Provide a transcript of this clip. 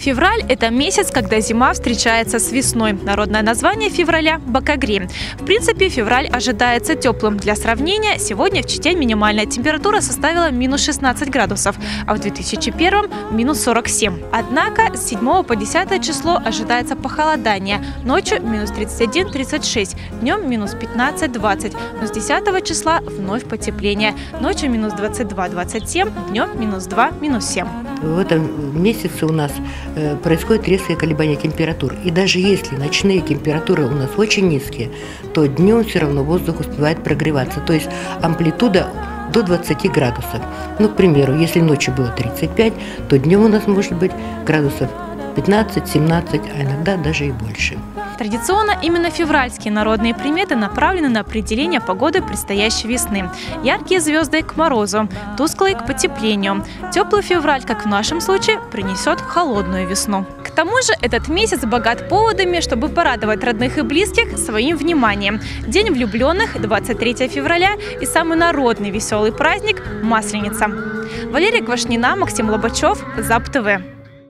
Февраль – это месяц, когда зима встречается с весной. Народное название февраля – бакагри. В принципе, февраль ожидается теплым. Для сравнения, сегодня в Чите минимальная температура составила минус 16 градусов, а в 2001 – минус 47. Однако с 7 по 10 число ожидается похолодание. Ночью – минус 31-36, днем – минус 15-20. Но с 10 числа вновь потепление. Ночью – минус 22-27, днем – минус 2, минус 7. В этом месяце у нас происходит резкое колебание температур. И даже если ночные температуры у нас очень низкие, то днем все равно воздух успевает прогреваться. То есть амплитуда до 20 градусов. Ну, к примеру, если ночью было 35, то днем у нас может быть градусов 15-17, а иногда даже и больше. Традиционно именно февральские народные приметы направлены на определение погоды предстоящей весны. Яркие звезды к морозу, тусклые к потеплению. Теплый февраль, как в нашем случае, принесет холодную весну. К тому же этот месяц богат поводами, чтобы порадовать родных и близких своим вниманием. День влюбленных – 23 февраля и самый народный веселый праздник – Масленица. Валерия Квашнина, Максим Лобачев, ЗАП ТВ.